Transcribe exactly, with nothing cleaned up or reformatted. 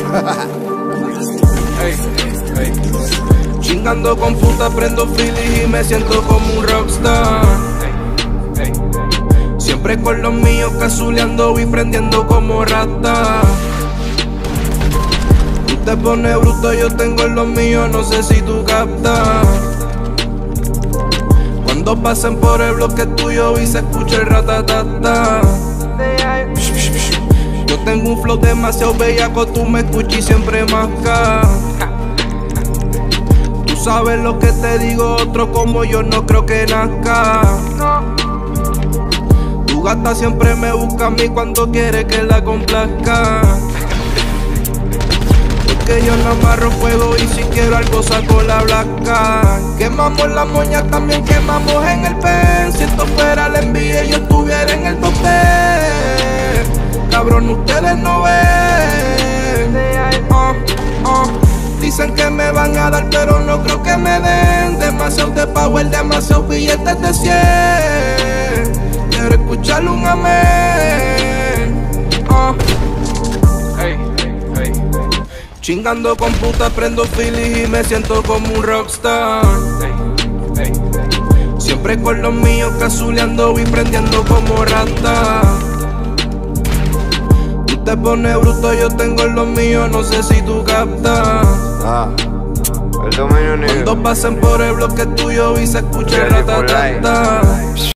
Hey, hey. Chingando con puta, prendo feeling y me siento como un rockstar. Hey, hey. Siempre con los míos cazuleando y prendiendo como rata. Tú te pones bruto, yo tengo los míos, no sé si tú captas. Cuando pasen por el bloque tuyo y se escucha el ratatata. Yo tengo un flow demasiado bellaco, tú me escuchas y siempre masca. Tú sabes lo que te digo, otro como yo no creo que nazca. Tu gata siempre me busca a mí cuando quiere que la complazca. Porque yo no amarro fuego y si quiero algo saco la blanca. Quemamos la moña, también quemamos en el pen. Si esto fuera la envidia yo estuviera en el top ten. Cabrón, ustedes no ven. uh, uh. Dicen que me van a dar pero no creo que me den. Demasiado de power, demasiado billetes de cien. Quiero escucharle un amén. uh. Hey, hey, hey. Chingando con puta, prendo feeling y me siento como un rockstar. Hey, hey. Siempre con los míos cazuleando y prendiendo como rata. Tú te pones bruto, yo tengo los míos, no sé si tú captas. Ah, el dominio negro. Cuando pasen por el bloque tuyo y se escucha el ratatata.